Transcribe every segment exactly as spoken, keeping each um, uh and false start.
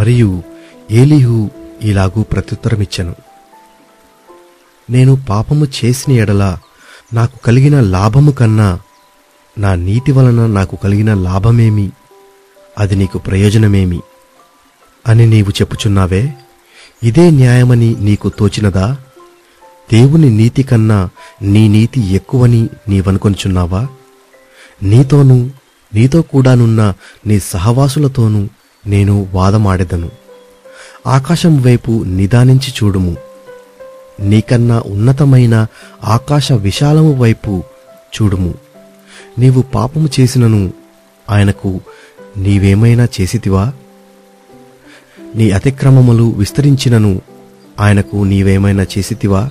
మరియు ఏలీహు ఇలాగూ ప్రత్యుత్తరమిచ్చెను, నేను పాపము చేసిన ఎడల నాకు కలిగిన లాభము కన్నా నా నీతి వలన నాకు కలిగిన లాభమేమి, అది నీకు ప్రయోజనమేమి అని నీవు చెప్పుచున్నావే, ఇదే న్యాయమని నీకు తోచినదా? దేవుని నీతి కన్నా నీ నీతి ఎక్కువని నీవనుకొనుచున్నావా? నీతోనూ నీతో కూడానున్న నీ సహవాసులతోనూ నేను వాదమాడెదను. ఆకాశం వైపు నిదానించి చూడుము, నీకన్నా ఉన్నతమైన ఆకాశ విశాలము వైపు చూడుము. నీవు పాపము చేసినను ఆయనకు నీవేమైనా చేసితివా? నీ అతిక్రమములు విస్తరించినను ఆయనకు నీవేమైనా చేసితివా?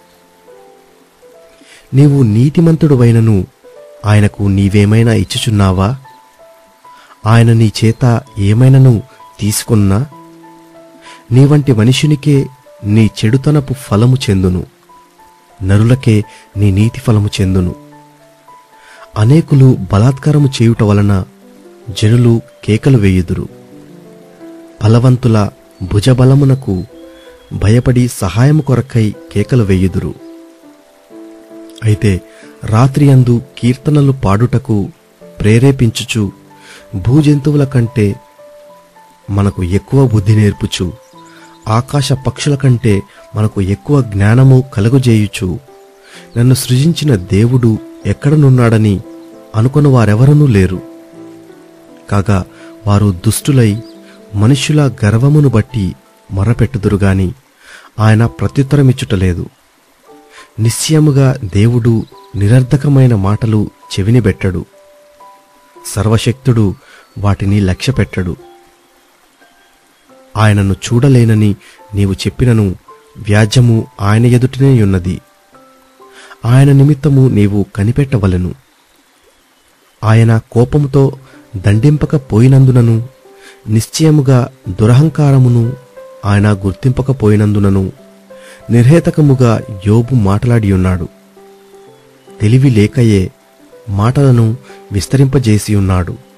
నీవు నీతిమంతుడువైనను ఆయనకు నీవేమైనా ఇచ్చుచున్నావా? ఆయన నీ చేత ఏమైనను తీసుకున్నా? నీ వంటి మనుషునికే నీ చెడుతనపు ఫలము చెందును, నరులకే నీ నీతి ఫలము చెందును. అనేకులు బలాత్కారము చేయుట వలన జనులు కేకలు వేయుదురు. బలవంతుల భుజబలమునకు భయపడి సహాయము కొరకై కేకలు వేయుదురు. అయితే రాత్రి అందు కీర్తనలు పాడుటకు ప్రేరేపించుచు భూజంతువుల కంటే మనకు ఎక్కువ బుద్ధి నేర్పుచు, ఆకాశ పక్షుల కంటే మనకు ఎక్కువ జ్ఞానము కలుగజేయుచు, నన్ను సృజించిన దేవుడు ఎక్కడనున్నాడని అనుకొను వారెవరనూ లేరు. కాగా వారు దుష్టులై మనుష్యుల గర్వమును బట్టి మొరపెట్టుదురుగాని ఆయన ప్రత్యుత్తరమిచ్చుటలేదు. నిశ్చయముగా దేవుడు నిరర్ధకమైన మాటలు చెవినిబెట్టడు, సర్వశక్తుడు వాటిని లక్ష్యపెట్టడు. ఆయనను చూడలేనని నీవు చెప్పినను వ్యాజ్యము ఆయన ఎదుటనే యున్నది. ఆయన నిమిత్తము నీవు కనిపెట్టవలెను. ఆయన కోపముతో దండింపకపోయినందునను, నిశ్చయముగా దురహంకారమును ఆయన గుర్తింపకపోయినందునను నిర్హేతకముగా యోబు మాటలాడియున్నాడు. తెలివి లేకయే మాటలను విస్తరింపజేసియున్నాడు.